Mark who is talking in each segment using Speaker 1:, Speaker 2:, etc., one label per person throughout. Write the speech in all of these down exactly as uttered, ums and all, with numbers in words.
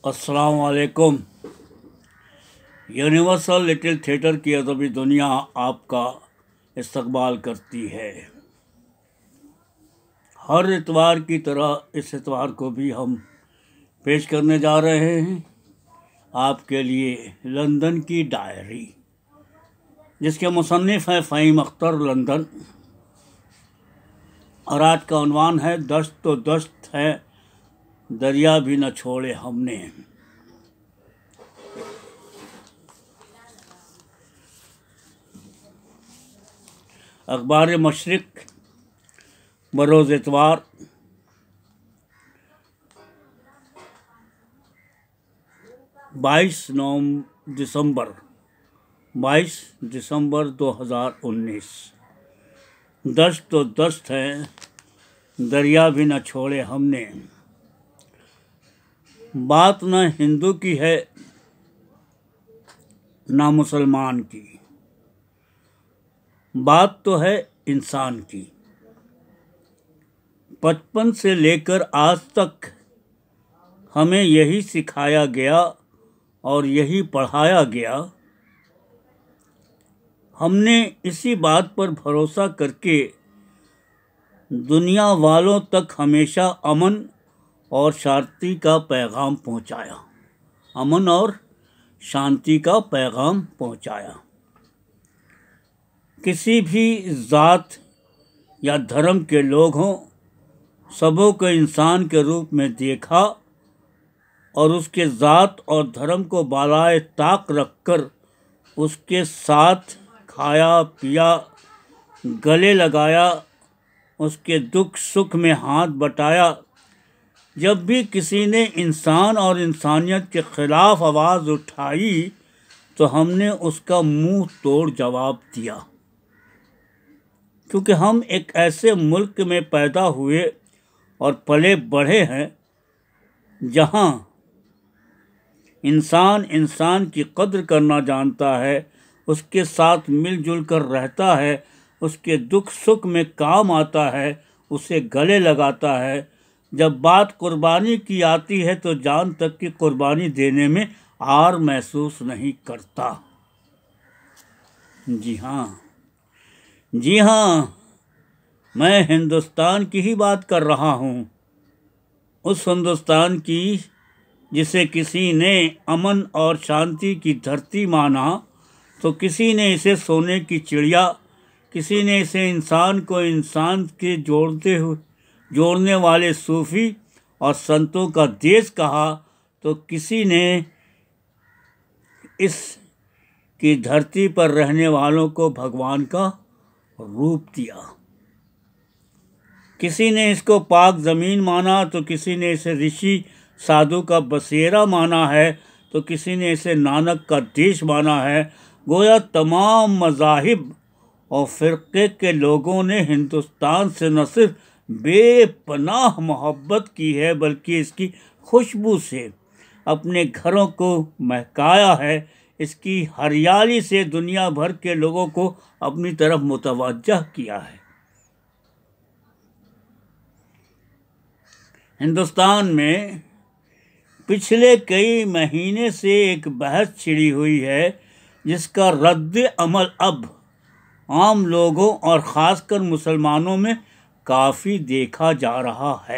Speaker 1: अस्सलाम वालेकुम। Universal little theatre की अदबी दुनिया आपका इस्तकबाल करती है। हर इतवार की तरह इस इतवार को भी हम पेश करने जा रहे हैं आपके लिए लंदन की डायरी, जिसके मुसन्निफ़ हैं फ़हीम अख्तर लंदन। और आज का उन्वान है दश्त तो दश्त है, दरिया भी न छोड़े हमने। अखबार मशरिक बरोज़ इतवार बाईस दिसंबर बाईस दिसंबर दो हज़ार उन्नीस। दश्त तो दश्त है, दरिया भी न छोड़े हमने। बात न हिंदू की है ना मुसलमान की, बात तो है इंसान की। बचपन से लेकर आज तक हमें यही सिखाया गया और यही पढ़ाया गया। हमने इसी बात पर भरोसा करके दुनिया वालों तक हमेशा अमन और शांति का पैगाम पहुंचाया अमन और शांति का पैगाम पहुंचाया। किसी भी ज़ात या धर्म के लोग हों, सबों को इंसान के रूप में देखा और उसके ज़ात और धर्म को बालाए ताक रखकर उसके साथ खाया पिया, गले लगाया, उसके दुख सुख में हाथ बटाया। जब भी किसी ने इंसान और इंसानियत के ख़िलाफ़ आवाज़ उठाई तो हमने उसका मुंह तोड़ जवाब दिया, क्योंकि हम एक ऐसे मुल्क में पैदा हुए और पले बढ़े हैं जहां इंसान इंसान की कद्र करना जानता है, उसके साथ मिलजुल कर रहता है, उसके दुख सुख में काम आता है, उसे गले लगाता है। जब बात कुर्बानी की आती है तो जान तक की कुर्बानी देने में आर महसूस नहीं करता। जी हाँ जी हाँ मैं हिंदुस्तान की ही बात कर रहा हूँ। उस हिंदुस्तान की जिसे किसी ने अमन और शांति की धरती माना तो किसी ने इसे सोने की चिड़िया, किसी ने इसे इंसान को इंसान के जोड़ते हुए जोड़ने वाले सूफ़ी और संतों का देश कहा, तो किसी ने इस की धरती पर रहने वालों को भगवान का रूप दिया। किसी ने इसको पाक ज़मीन माना तो किसी ने इसे ऋषि साधु का बसेरा माना है, तो किसी ने इसे नानक का देश माना है। गोया तमाम मज़ाहिब और फ़िरक़े के लोगों ने हिंदुस्तान से न सिर्फ बेपनाह मोहब्बत की है, बल्कि इसकी खुशबू से अपने घरों को महकाया है। इसकी हरियाली से दुनिया भर के लोगों को अपनी तरफ मुतवज्जह किया है। हिंदुस्तान में पिछले कई महीने से एक बहस छिड़ी हुई है, जिसका रद्द अमल अब आम लोगों और ख़ासकर मुसलमानों में काफ़ी देखा जा रहा है।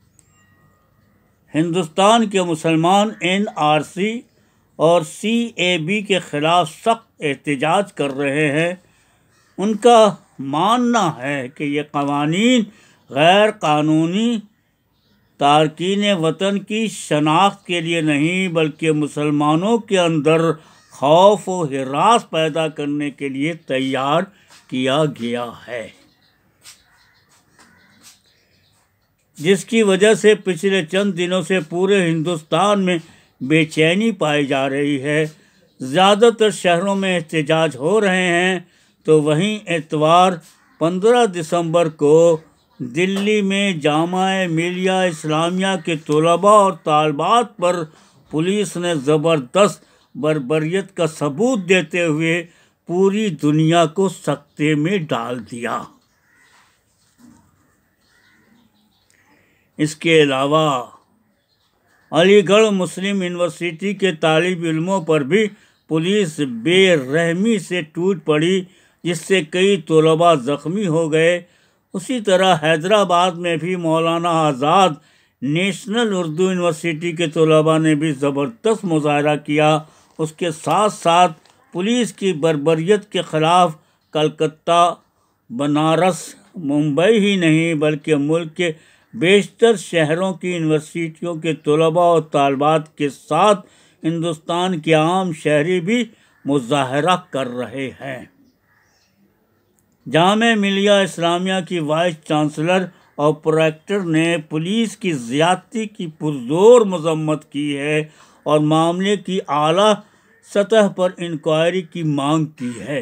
Speaker 1: हिंदुस्तान के मुसलमान एन आर सी और सी ए बी के ख़िलाफ़ सख्त एहतजाज कर रहे हैं। उनका मानना है कि ये क़वानीन गैर कानूनी तारकीन वतन की शनाख्त के लिए नहीं, बल्कि मुसलमानों के अंदर खौफ व हिरास पैदा करने के लिए तैयार किया गया है, जिसकी वजह से पिछले चंद दिनों से पूरे हिंदुस्तान में बेचैनी पाई जा रही है। ज़्यादातर शहरों में एहतजाज हो रहे हैं, तो वहीं इतवार पंद्रह दिसंबर को दिल्ली में जामिया मिलिया इस्लामिया के तलबा और तालिबात पर पुलिस ने ज़बरदस्त बर्बरियत का सबूत देते हुए पूरी दुनिया को सकते में डाल दिया। इसके अलावा अलीगढ़ मुस्लिम यूनिवर्सिटी के तालिब इल्मों पर भी पुलिस बेरहमी से टूट पड़ी, जिससे कई तलबा ज़ख्मी हो गए। उसी तरह हैदराबाद में भी मौलाना आज़ाद नेशनल उर्दू यूनिवर्सिटी के तलबा ने भी ज़बरदस्त मुजाहरा किया। उसके साथ साथ पुलिस की बर्बरियत के ख़िलाफ़ कलकत्ता, बनारस, मुंबई ही नहीं बल्कि मुल्क के बेशतर शहरों की यूनिवर्सिटियों के तलबा और तालबात के साथ हिंदुस्तान के आम शहरी भी मुजाहरा कर रहे हैं। जामे मिलिया इस्लामिया की वाइस चांसलर और प्रोरेक्टर ने पुलिस की ज़्यादती की पुरजोर मजम्मत की है और मामले की आला सतह पर इंक्वायरी की मांग की है।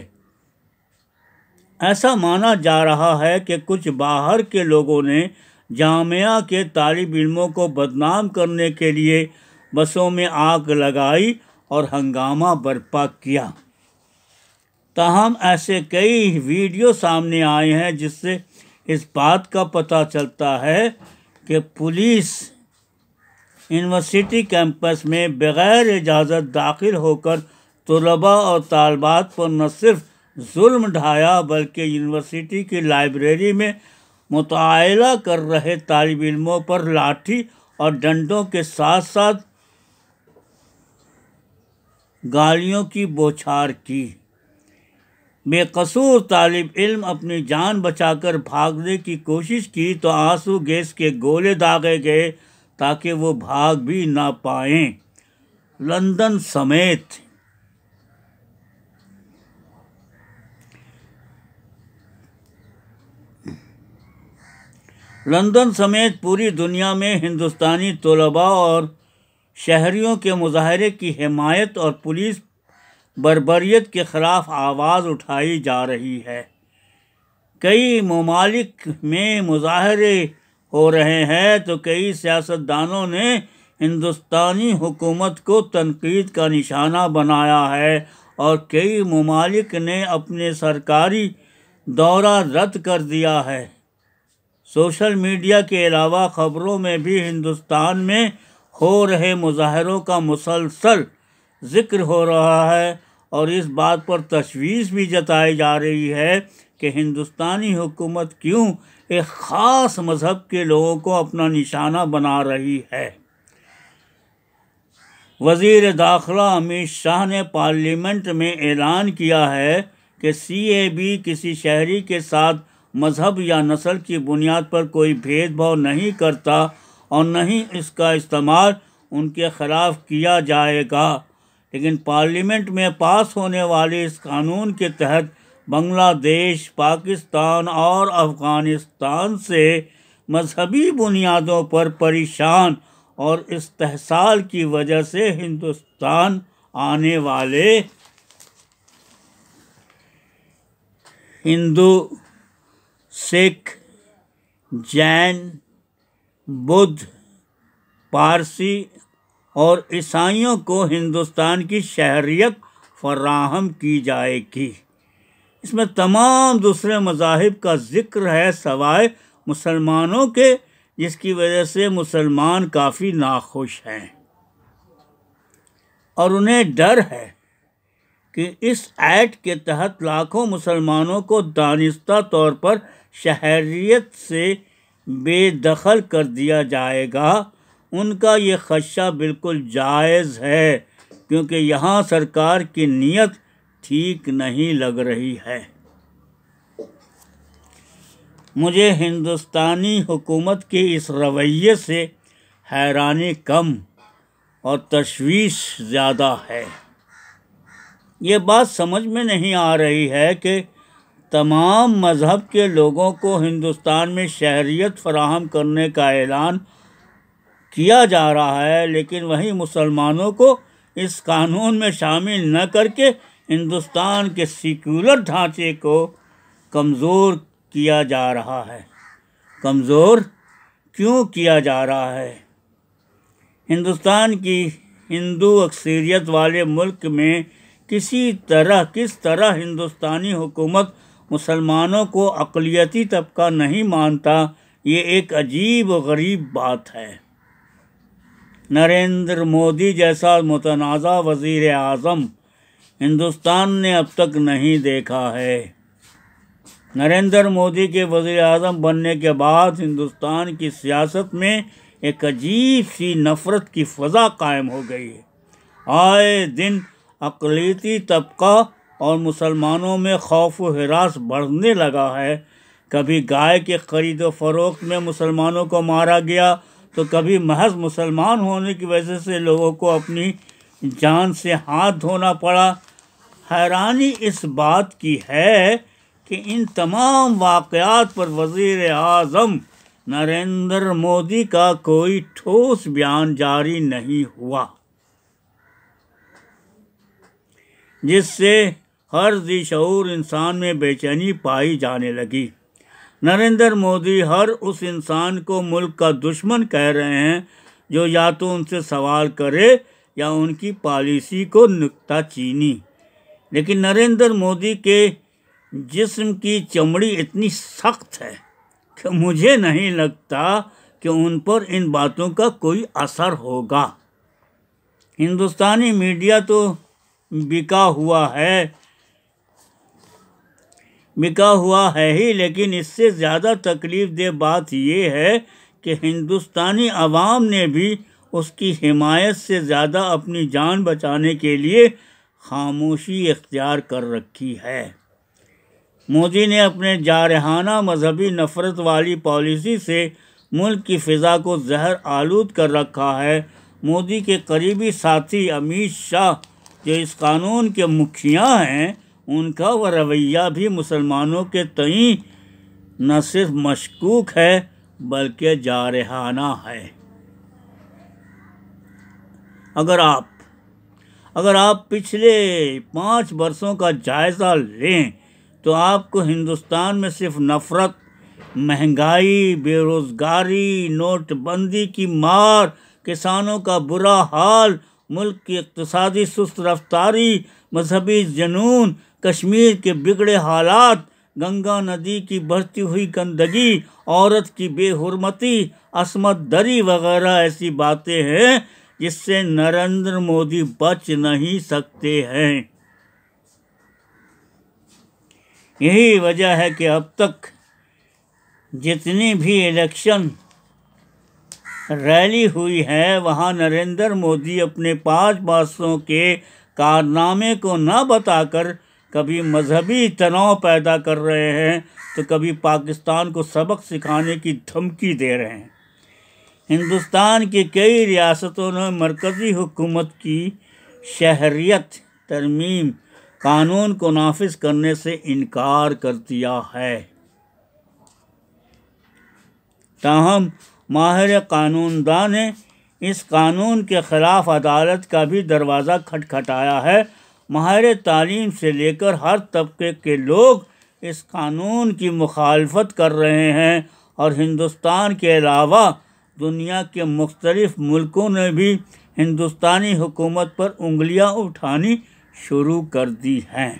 Speaker 1: ऐसा माना जा रहा है कि कुछ बाहर के लोगों ने जामिया के तालिब इल्मों को बदनाम करने के लिए बसों में आग लगाई और हंगामा बर्पा किया। ताहम ऐसे कई वीडियो सामने आए हैं जिससे इस बात का पता चलता है कि पुलिस यूनिवर्सिटी कैंपस में बग़ैर इजाज़त दाखिल होकर तलबा और तालबात पर न सिर्फ जुल्म ढाया बल्कि यूनिवर्सिटी की लाइब्रेरी में मुतायला कर रहे तालिब इल्मों पर लाठी और डंडों के साथ साथ गालियों की बौछार की। बेकसूर तालिब इल्म अपनी जान बचाकर भागने की कोशिश की तो आंसू गैस के गोले दागे गए ताकि वो भाग भी ना पाएं। लंदन समेत लंदन समेत पूरी दुनिया में हिंदुस्तानी तलबा और शहरियों के मुजाहरे की हिमायत और पुलिस बर्बरियत के ख़िलाफ़ आवाज़ उठाई जा रही है। कई ममालिक में मुजाहरे हो रहे हैं तो कई सियासतदानों ने हिंदुस्तानी हुकूमत को तनकीद का निशाना बनाया है और कई ममालिक ने अपने सरकारी दौरा रद्द कर दिया है। सोशल मीडिया के अलावा ख़बरों में भी हिंदुस्तान में हो रहे मुजाहरों का मुसलसल ज़िक्र हो रहा है और इस बात पर तशवीश भी जताई जा रही है कि हिंदुस्तानी हुकूमत क्यों एक ख़ास मज़हब के लोगों को अपना निशाना बना रही है। वज़ीर दाखिला अमित शाह ने पार्लियामेंट में ऐलान किया है कि सी ए बी किसी शहरी के साथ मज़हब या नस्ल की बुनियाद पर कोई भेदभाव नहीं करता और न ही इसका इस्तेमाल उनके ख़िलाफ़ किया जाएगा। लेकिन पार्लियामेंट में पास होने वाले इस कानून के तहत बांग्लादेश, पाकिस्तान और अफ़गानिस्तान से मजहबी बुनियादों पर परेशान और इस्तेहसाल की वजह से हिंदुस्तान आने वाले हिंदू, सिख, जैन, बुद्ध, पारसी और ईसाइयों को हिंदुस्तान की शहरियत फराहम की जाएगी। इसमें तमाम दूसरे मज़ाहिब का ज़िक्र है सवाए मुसलमानों के, जिसकी वजह से मुसलमान काफ़ी नाखुश हैं और उन्हें डर है कि इस ऐड के तहत लाखों मुसलमानों को दानिस्ता तौर पर शहरियत से बेदखल कर दिया जाएगा। उनका ये ख़दशा बिल्कुल जायज़ है क्योंकि यहाँ सरकार की नीयत ठीक नहीं लग रही है। मुझे हिंदुस्तानी हुकूमत के इस रवैये से हैरानी कम और तशवीश ज़्यादा है। ये बात समझ में नहीं आ रही है कि तमाम मज़हब के लोगों को हिंदुस्तान में शहरियत फराहम करने का ऐलान किया जा रहा है, लेकिन वहीं मुसलमानों को इस कानून में शामिल न करके हिंदुस्तान के सेक्युलर ढांचे को कमज़ोर किया जा रहा है। कमज़ोर क्यों किया जा रहा है? हिंदुस्तान की हिंदू अक्सरियत वाले मुल्क में किसी तरह किस तरह हिंदुस्तानी हुकूमत मुसलमानों को अक़लियती तबका नहीं मानता, ये एक अजीब व गरीब बात है। नरेंद्र मोदी जैसा मुतनाज़ा वज़ीर आज़म हिंदुस्तान ने अब तक नहीं देखा है। नरेंद्र मोदी के वज़ीर आज़म बनने के बाद हिंदुस्तान की सियासत में एक अजीब सी नफ़रत की फ़ज़ा कायम हो गई है। आए दिन अक़लियती तबका और मुसलमानों में खौफ व हिरास बढ़ने लगा है। कभी गाय के खरीद व फरोख्त में मुसलमानों को मारा गया, तो कभी महज मुसलमान होने की वजह से लोगों को अपनी जान से हाथ धोना पड़ा। हैरानी इस बात की है कि इन तमाम वाक़यात पर वज़ीर आज़म नरेंद्र मोदी का कोई ठोस बयान जारी नहीं हुआ, जिससे हर ज़ी-शऊर इंसान में बेचैनी पाई जाने लगी। नरेंद्र मोदी हर उस इंसान को मुल्क का दुश्मन कह रहे हैं जो या तो उनसे सवाल करे या उनकी पॉलिसी को नुक्ताचीनी। लेकिन नरेंद्र मोदी के जिस्म की चमड़ी इतनी सख्त है कि मुझे नहीं लगता कि उन पर इन बातों का कोई असर होगा। हिंदुस्तानी मीडिया तो बिका हुआ है बिका हुआ है ही, लेकिन इससे ज़्यादा तकलीफ़ दे बात यह है कि हिंदुस्तानी अवाम ने भी उसकी हिमायत से ज़्यादा अपनी जान बचाने के लिए खामोशी इख्तियार कर रखी है। मोदी ने अपने जारहाना मजहबी नफ़रत वाली पॉलिसी से मुल्क की फ़िज़ा को जहर आलूद कर रखा है। मोदी के करीबी साथी अमित शाह जो इस कानून के मुखिया हैं, उनका वह रवैया भी मुसलमानों के तईं न सिर्फ मशकूक है बल्कि जारहाना है। अगर आप अगर आप पिछले पाँच वर्षों का जायज़ा लें तो आपको हिंदुस्तान में सिर्फ नफ़रत, महंगाई, बेरोज़गारी, नोटबंदी की मार, किसानों का बुरा हाल, मुल्क की इक़्तिसादी सुस्त रफ्तारी, मजहबी जुनून, कश्मीर के बिगड़े हालात, गंगा नदी की बढ़ती हुई गंदगी, औरत की बेहुरमती, असमत दरी वगैरह ऐसी बातें हैं जिससे नरेंद्र मोदी बच नहीं सकते हैं। यही वजह है कि अब तक जितनी भी इलेक्शन रैली हुई है, वहाँ नरेंद्र मोदी अपने पाँच वर्षों के कारनामे को न बताकर कभी मजहबी तनाव पैदा कर रहे हैं तो कभी पाकिस्तान को सबक सिखाने की धमकी दे रहे हैं। हिंदुस्तान की कई रियासतों ने मरकज़ी हुकूमत की शहरियत तरमीम कानून को नाफिज करने से इनकार कर दिया है। ताहम माहिर कानूनदां ने इस कानून के ख़िलाफ़ अदालत का भी दरवाज़ा खटखटाया है। माहिर तालीम से लेकर हर तबके के लोग इस कानून की मुखालफत कर रहे हैं और हिंदुस्तान के अलावा दुनिया के मुख्तलिफ मुल्कों ने भी हिंदुस्तानी हुकूमत पर उंगलियां उठानी शुरू कर दी हैं।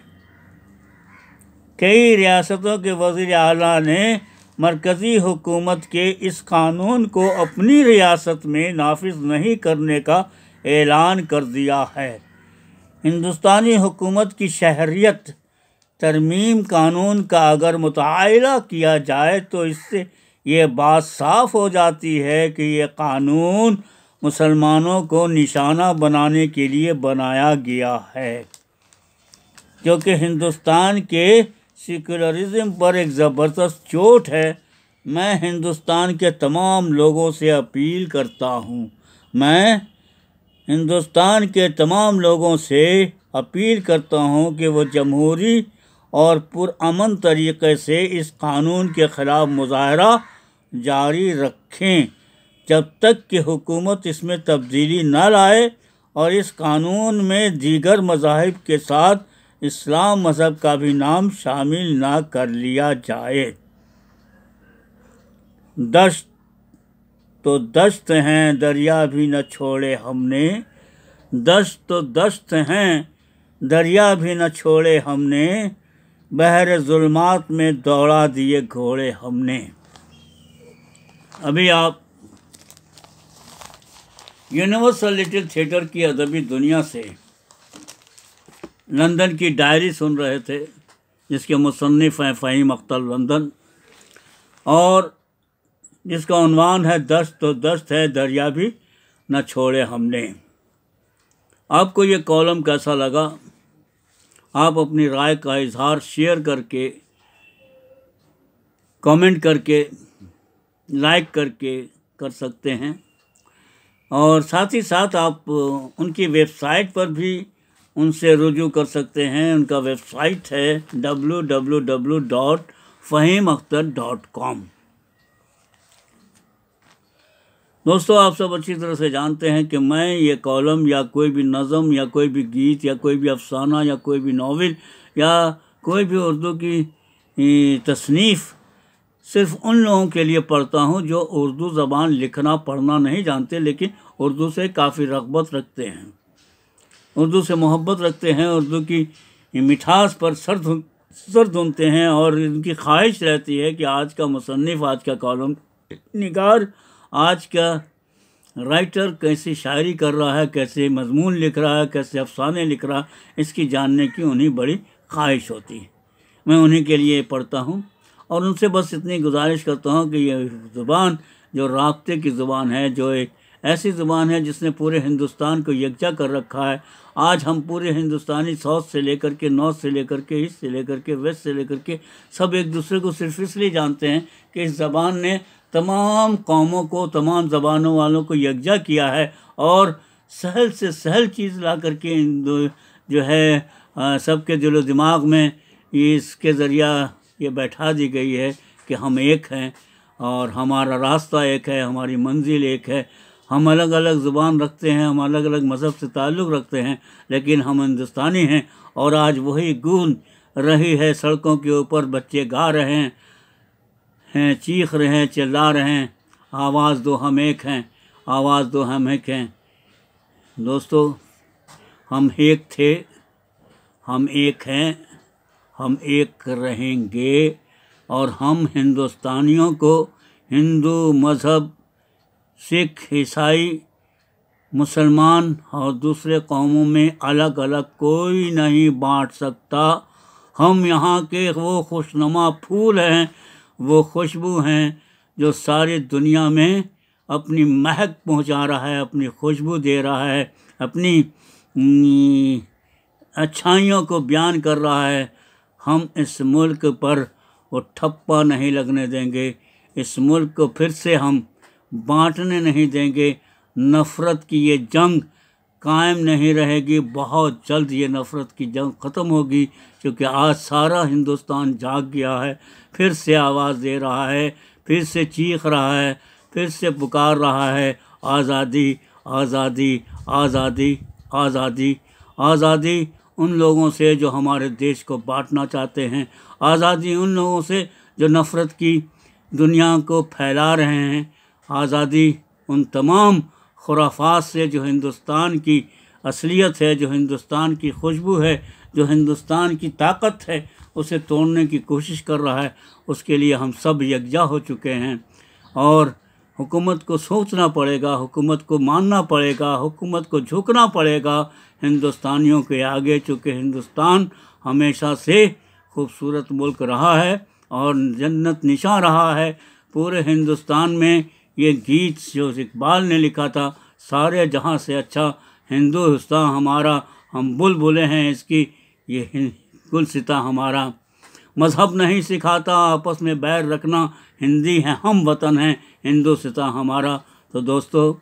Speaker 1: कई रियासतों के वज़ीर आला ने मरकज़ी हुकूमत के इस कानून को अपनी रियासत में नाफिज नहीं करने का ऐलान कर दिया है। हिंदुस्तानी हुकूमत की शहरियत तरमीम कानून का अगर मुतायला किया जाए तो इससे ये बात साफ़ हो जाती है कि ये कानून मुसलमानों को निशाना बनाने के लिए बनाया गया है, जो कि हिंदुस्तान के सेकुलरिज़म पर एक ज़बरदस्त चोट है। मैं हिंदुस्तान के तमाम लोगों से अपील करता हूँ मैं हिंदुस्तान के तमाम लोगों से अपील करता हूँ कि वो जमहूरी और पुरअमन तरीक़े से इस कानून के ख़िलाफ़ मुज़ाहरा जारी रखें जब तक कि हुकूमत इसमें तब्दीली न लाए और इस कानून में दीगर मज़ाहिब के साथ इस्लाम मज़हब का भी नाम शामिल ना कर लिया जाए। दश्त तो दश्त हैं, दरिया भी न छोड़े हमने। दश्त तो दश्त हैं, दरिया भी न छोड़े हमने। बहर ज़ुल्मात में दौड़ा दिए घोड़े हमने। अभी आप यूनिवर्सल लिटिल थिएटर की अदबी दुनिया से लंदन की डायरी सुन रहे थे, जिसके मुसन्निफ़ हैं फ़हीम अख्तर लंदन, और जिसका उन्वान है दस्त तो दस्त है दरिया भी न छोड़े हमने। आपको ये कॉलम कैसा लगा? आप अपनी राय का इजहार शेयर करके, कमेंट करके, लाइक करके कर सकते हैं, और साथ ही साथ आप उनकी वेबसाइट पर भी उनसे रुजू कर सकते हैं। उनका वेबसाइट है W W W dot Faheem Akhtar dot com. दोस्तों, आप सब अच्छी तरह से जानते हैं कि मैं ये कॉलम या कोई भी नज़म या कोई भी गीत या कोई भी अफसाना या कोई भी नावल या कोई भी उर्दू की तसनीफ़ सिर्फ़ उन लोगों के लिए पढ़ता हूँ जो उर्दू ज़बान लिखना पढ़ना नहीं जानते, लेकिन उर्दू से काफ़ी रग़बत रखते हैं, उर्दू से मोहब्बत रखते हैं, उर्दू की मिठास पर सर धुन सर धुनते हैं, और इनकी ख्वाहिश रहती है कि आज का मुसन्निफ़, आज का कॉलम निगार, आज का राइटर कैसी शायरी कर रहा है, कैसे मजमून लिख रहा है, कैसे अफसाने लिख रहा है, इसकी जानने की उन्हें बड़ी ख्वाहिश होती है। मैं उन्हीं के लिए पढ़ता हूँ और उनसे बस इतनी गुजारिश करता हूँ कि ये ज़ुबान जो राब्ते की ज़ुबान है, जो एक ऐसी ज़ुबान है जिसने पूरे हिंदुस्तान को यकजा कर रखा है। आज हम पूरे हिंदुस्तानी साउथ से लेकर के नॉर्थ से लेकर के ईस्ट से लेकर के वेस्ट से लेकर के सब एक दूसरे को सिर्फ इसलिए जानते हैं कि इस ज़बान ने तमाम कौमों को, तमाम ज़बानों वालों को यकजा किया है, और सहल से सहल चीज़ ला करके जो है सबके दिलो दिमाग में इसके ज़रिया ये बैठा दी गई है कि हम एक हैं और हमारा रास्ता एक है, हमारी मंजिल एक है। हम अलग अलग ज़ुबान रखते हैं, हम अलग अलग मज़हब से ताल्लुक़ रखते हैं, लेकिन हम हिंदुस्तानी हैं। और आज वही गूंज रही है सड़कों के ऊपर, बच्चे गा रहे हैं हैं चीख रहे हैं, चिल्ला रहे हैं, आवाज़ दो हम एक हैं, आवाज़ दो हम एक हैं। दोस्तों, हम एक थे, हम एक हैं, हम एक रहेंगे, और हम हिंदुस्तानियों को हिंदू मज़हब, सिख, ईसाई, मुसलमान और दूसरे कौमों में अलग अलग कोई नहीं बांट सकता। हम यहाँ के वो खुशनुमा फूल हैं, वो खुशबू हैं जो सारी दुनिया में अपनी महक पहुँचा रहा है, अपनी खुशबू दे रहा है, अपनी अच्छाइयों को बयान कर रहा है। हम इस मुल्क पर वो ठप्पा नहीं लगने देंगे, इस मुल्क को फिर से हम बांटने नहीं देंगे। नफ़रत की ये जंग कायम नहीं रहेगी, बहुत जल्द ये नफ़रत की जंग ख़त्म होगी, क्योंकि आज सारा हिंदुस्तान जाग गया है, फिर से आवाज़ दे रहा है, फिर से चीख रहा है, फिर से पुकार रहा है, आज़ादी आज़ादी आज़ादी आज़ादी आज़ादी उन लोगों से जो हमारे देश को बांटना चाहते हैं, आज़ादी उन लोगों से जो नफ़रत की दुनिया को फैला रहे हैं, आज़ादी उन तमाम खुराफात से जो हिंदुस्तान की असलियत है, जो हिंदुस्तान की खुशबू है, जो हिंदुस्तान की ताकत है, उसे तोड़ने की कोशिश कर रहा है। उसके लिए हम सब यकजा हो चुके हैं, और हुकूमत को सोचना पड़ेगा, हुकूमत को मानना पड़ेगा, हुकूमत को झुकना पड़ेगा हिंदुस्तानियों के आगे, चूँकि हिंदुस्तान हमेशा से खूबसूरत मुल्क रहा है और जन्नत निशां रहा है। पूरे हिंदुस्तान में ये गीत जो इकबाल ने लिखा था, सारे जहां से अच्छा हिंदुस्तान हमारा, हम बुलबुलें हैं इसकी, ये गुलसिता हमारा। मज़हब नहीं सिखाता आपस में बैर रखना, हिंदी है हम वतन हैं हिंदुस्तां हमारा। तो दोस्तों,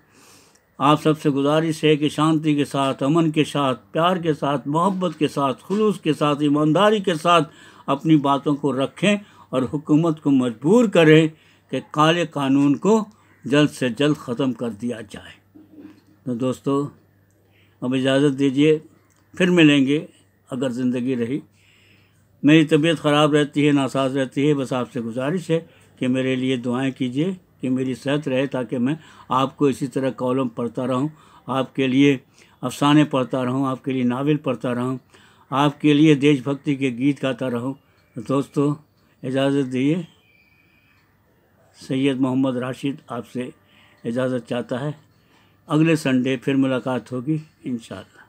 Speaker 1: आप सबसे गुजारिश है कि शांति के साथ, अमन के साथ, प्यार के साथ, मोहब्बत के साथ, खुलूस के साथ, ईमानदारी के साथ अपनी बातों को रखें और हुकूमत को मजबूर करें कि काले कानून को जल्द से जल्द ख़त्म कर दिया जाए। तो दोस्तों, अब इजाज़त दीजिए, फिर मिलेंगे अगर ज़िंदगी रही। मेरी तबीयत ख़राब रहती है, नासाज रहती है, बस आपसे गुजारिश है कि मेरे लिए दुआएं कीजिए कि मेरी सेहत रहे, ताकि मैं आपको इसी तरह कॉलम पढ़ता रहूं, आपके लिए अफसाने पढ़ता रहूं, आपके लिए नावल पढ़ता रहूं, आपके लिए देशभक्ति के गीत गाता रहूं। तो दोस्तों, इजाज़त दीजिए। सैयद मोहम्मद राशिद आपसे इजाज़त चाहता है। अगले संडे फिर मुलाकात होगी इंशाअल्लाह।